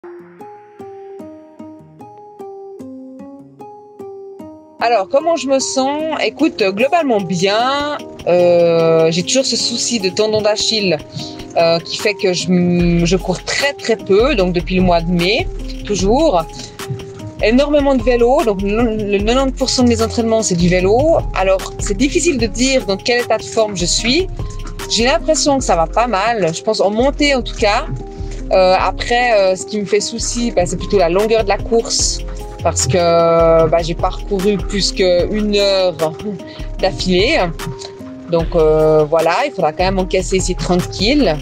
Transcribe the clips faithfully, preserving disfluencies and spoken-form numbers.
Alors, comment je me sens? Écoute, globalement bien. Euh, j'ai toujours ce souci de tendon d'Achille euh, qui fait que je, je cours très très peu, donc depuis le mois de mai, toujours. Énormément de vélo, donc le quatre-vingt-dix pour cent de mes entraînements c'est du vélo. Alors, c'est difficile de dire dans quel état de forme je suis. J'ai l'impression que ça va pas mal, je pense en montée en tout cas. Euh, après, euh, ce qui me fait souci, bah, c'est plutôt la longueur de la course, parce que bah, j'ai parcouru plus qu'une heure d'affilée. Donc euh, voilà, il faudra quand même encaisser ces trente kills.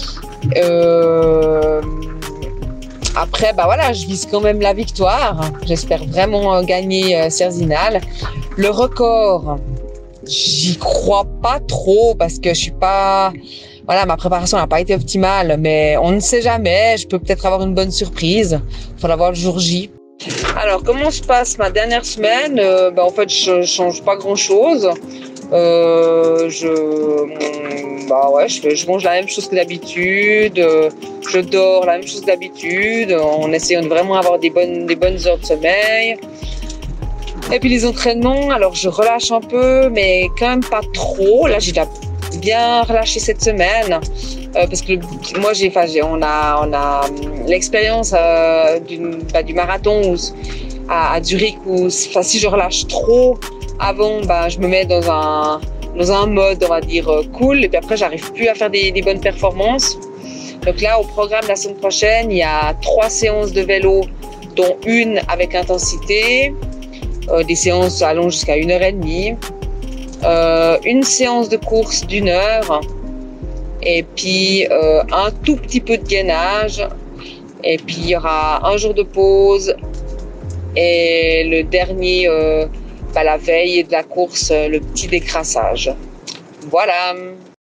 Euh, après, bah voilà, je vise quand même la victoire. J'espère vraiment gagner euh, Cerzinal. Le record, j'y crois pas trop parce que je suis pas... Voilà, ma préparation n'a pas été optimale, mais on ne sait jamais. Je peux peut-être avoir une bonne surprise. Il faudra voir le jour J. Alors, comment se passe ma dernière semaine? euh, bah, En fait, je change pas grand-chose. Euh, je, bah ouais, je, je mange la même chose que d'habitude. Euh, je dors la même chose que d'habitude. En essayant de vraiment avoir des bonnes, des bonnes heures de sommeil. Et puis les entraînements, alors je relâche un peu, mais quand même pas trop. Là, j'ai déjà bien relâché cette semaine. Euh, parce que moi, j'ai, enfin, j'ai, on a, on a l'expérience euh, bah, du marathon où, à, à Zurich où, enfin, si je relâche trop avant, bah, je me mets dans un, dans un mode, on va dire, cool. Et puis après, j'arrive plus à faire des, des bonnes performances. Donc là, au programme la semaine prochaine, il y a trois séances de vélo, dont une avec intensité. Euh, des séances allant jusqu'à une heure et demie. Euh, une séance de course d'une heure. Et puis euh, un tout petit peu de gainage. Et puis il y aura un jour de pause. Et le dernier, euh, bah, la veille de la course, le petit décrassage. Voilà.